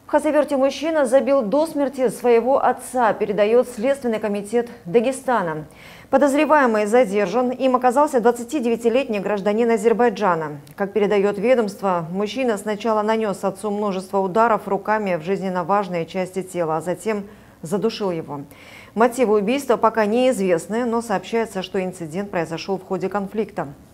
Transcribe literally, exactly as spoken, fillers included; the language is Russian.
В Хасавюрте мужчина забил до смерти своего отца, передает Следственный комитет Дагестана. Подозреваемый задержан. Им оказался двадцатидевятилетний гражданин Азербайджана. Как передает ведомство, мужчина сначала нанес отцу множество ударов руками в жизненно важные части тела, а затем задушил его. Мотивы убийства пока неизвестны, но сообщается, что инцидент произошел в ходе конфликта.